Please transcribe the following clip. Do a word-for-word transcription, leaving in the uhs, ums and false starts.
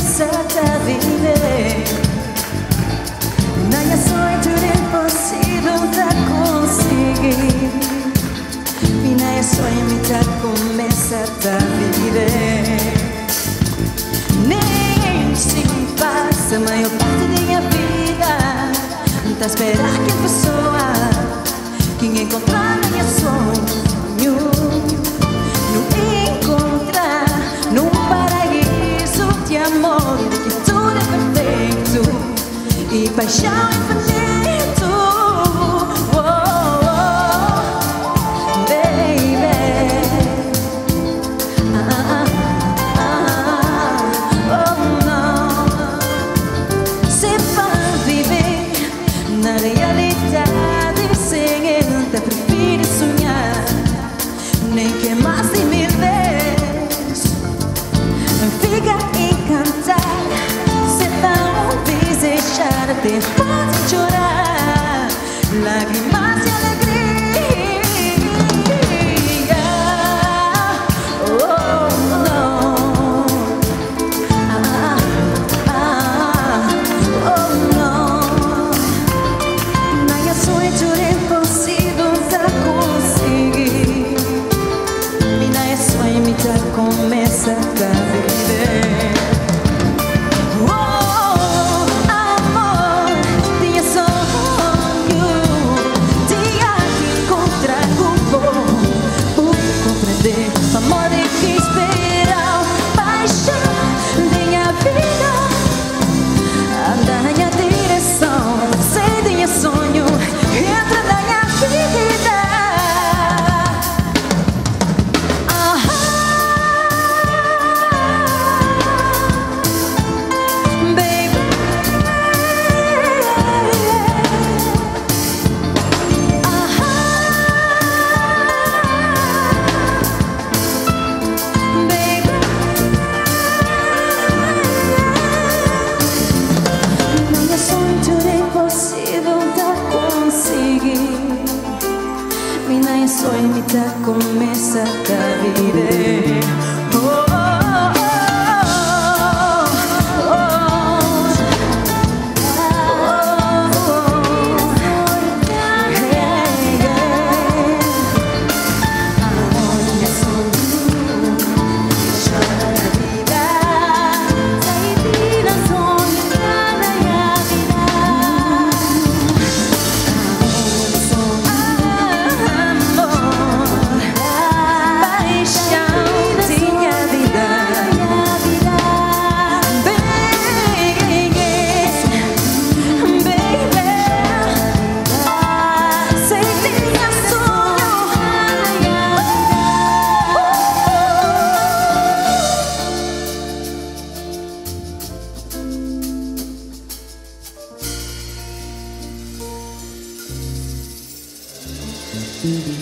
começaste a viver. Não é sonho, tudo impossível tá conseguir. E não é sonho, me tá começaste a viver. Nem se passa a maior parte da minha vida tá a esperar que a pessoa que encontrar no meu sonho não encontrar num paraíso de amor que tudo é perfeito e paixão infinito. Oh, oh, baby. Ah, ah, ah, oh, não. Se para viver na realidade sem ainda prefiro sonhar, nem que mais de mil vezes fica encantar. Se não desejar, até pode chorar lágrimas de alegria. Oh, não. Ah, ah, oh, não. Não é sonho, tudo é impossível tá conseguir. E não é sonho, me tá começa a viver. Oh, amor, tinha sonho de encontrar o bom, por compreender o amor de que esperar, paixão da minha vida, andar na minha direção, sei de meu sonho, entra na minha vida. Ah, baby. Ah, baby. Não é sonho, tudo é impossível tá conseguir. E não é sonho, me tá começa a viver. Oh, oh, oh, oh, oh, yeah, yeah. Amor, é sonho, chora a vida, sai vida, sonho na minha vida. Amor, sonho, amor, paixão de minha vida. Baby, baby, sei que é sonho. Uhum.